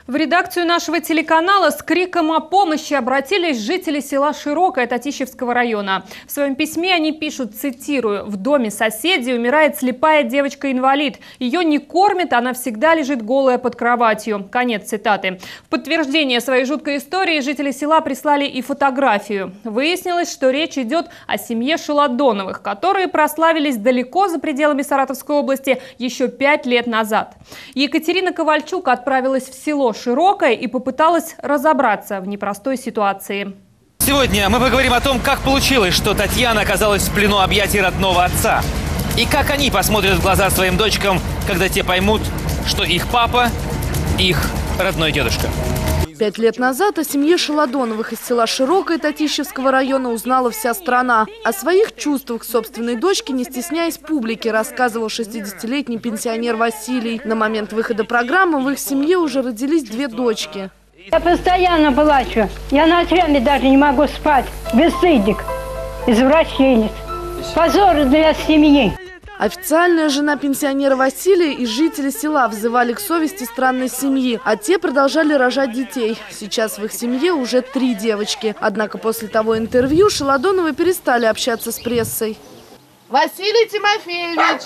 В редакцию нашего телеканала с криком о помощи обратились жители села Широкое Татищевского района. В своем письме они пишут, цитирую: «В доме соседей умирает слепая девочка-инвалид. Ее не кормят, она всегда лежит голая под кроватью». Конец цитаты. В подтверждение своей жуткой истории жители села прислали и фотографию. Выяснилось, что речь идет о семье Шаладоновых, которые прославились далеко за пределами Саратовской области еще 5 лет назад. Екатерина Ковальчук отправилась в село Широкое и попыталась разобраться в непростой ситуации. Сегодня мы поговорим о том, как получилось, что Татьяна оказалась в плену объятий родного отца. И как они посмотрят в глаза своим дочкам, когда те поймут, что их папа – их родной дедушка. 5 лет назад о семье Шаладоновых из села Широкое Татищевского района узнала вся страна. О своих чувствах к собственной дочке, не стесняясь публики, рассказывал 60-летний пенсионер Василий. На момент выхода программы в их семье уже родились 2 дочки. Я постоянно плачу. Я ночами даже не могу спать. Бесстыдник, извращенец. Позор для семьи. Официальная жена пенсионера Василия и жители села взывали к совести странной семьи, а те продолжали рожать детей. Сейчас в их семье уже 3 девочки. Однако после того интервью Шаладоновы перестали общаться с прессой. Василий Тимофеевич!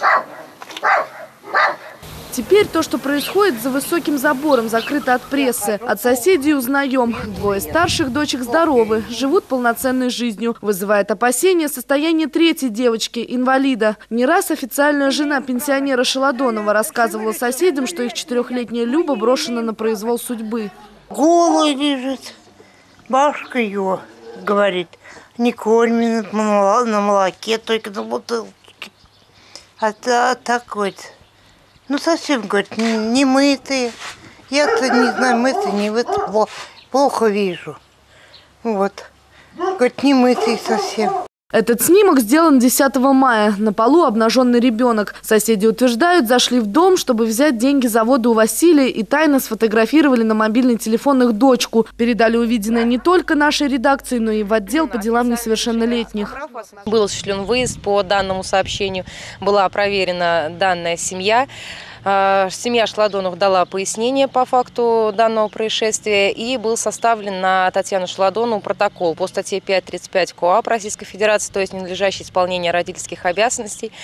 Теперь то, что происходит за высоким забором, закрыто от прессы. От соседей узнаем. 2 старших дочек здоровы, живут полноценной жизнью. Вызывает опасения состояние 3-й девочки, инвалида. Не раз официальная жена пенсионера Шаладонова рассказывала соседям, что их 4-летняя Люба брошена на произвол судьбы. Голая лежит, бабушка ее, говорит, не кормит, на молоке, только на бутылке. А так вот. Ну, совсем, говорит, не мытые. Я-то не знаю, мытые, не мытые, плохо вижу. Вот. Говорит, не мытые совсем. Этот снимок сделан 10 мая. На полу обнаженный ребенок. Соседи утверждают, зашли в дом, чтобы взять деньги за воду у Василия и тайно сфотографировали на мобильный телефон их дочку. Передали увиденное не только нашей редакции, но и в отдел по делам несовершеннолетних. Был осуществлен выезд по данному сообщению. Была проверена данная семья. Семья Шаладоновых дала пояснение по факту данного происшествия и был составлен на Татьяну Шаладонову протокол по статье 5.35 КоАП Российской Федерации, то есть ненадлежащее исполнение родительских обязанностей.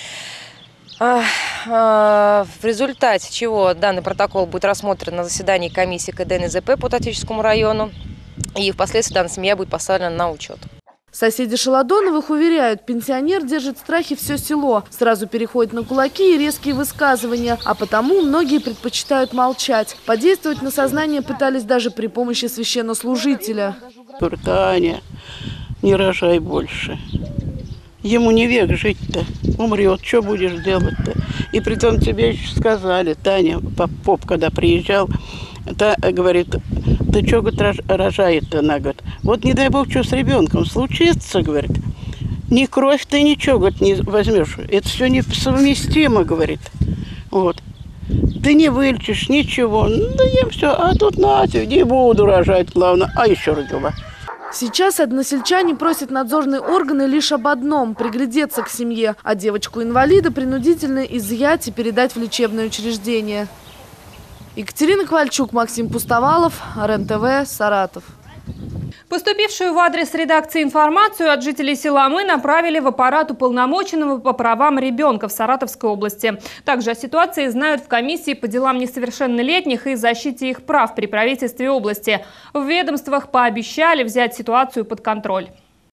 В результате чего данный протокол будет рассмотрен на заседании комиссии КД-НЗП по Татищевскому району, и впоследствии данная семья будет поставлена на учет. Соседи Шаладоновых уверяют, пенсионер держит в страхе все село. Сразу переходит на кулаки и резкие высказывания. А потому многие предпочитают молчать. Подействовать на сознание пытались даже при помощи священнослужителя. Таня, не рожай больше. Ему не век жить-то. Умрет. Что будешь делать-то? И притом тебе еще сказали, Таня, поп, когда приезжал, говорит, ты что, рожает-то? Она говорит, вот не дай бог, что с ребенком случится, говорит, ни кровь ты ничего, говорит, не возьмешь. Это все несовместимо, говорит. Вот. Ты не вылечишь ничего. Да я все, а тут Натя, не буду рожать, главное, а еще родила. Сейчас односельчане просят надзорные органы лишь об одном – приглядеться к семье, а девочку-инвалида принудительно изъять и передать в лечебное учреждение. Екатерина Ковальчук, Максим Пустовалов, РЕН-ТВ, Саратов. Поступившую в адрес редакции информацию от жителей села мы направили в аппарат уполномоченного по правам ребенка в Саратовской области. Также о ситуации знают в комиссии по делам несовершеннолетних и защите их прав при правительстве области. В ведомствах пообещали взять ситуацию под контроль.